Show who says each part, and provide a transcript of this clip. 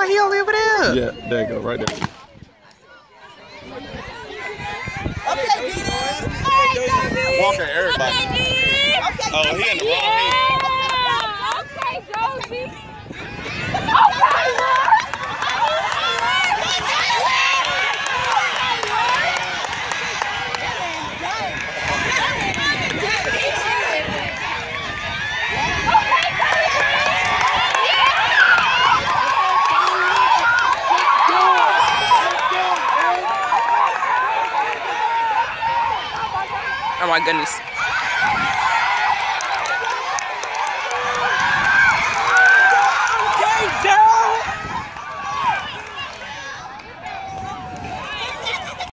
Speaker 1: boy, he only over there.
Speaker 2: Yeah, there you go, right there. Walking everybody. Oh, he in the wrong hand.
Speaker 3: Okay, Josie.
Speaker 1: Oh my goodness.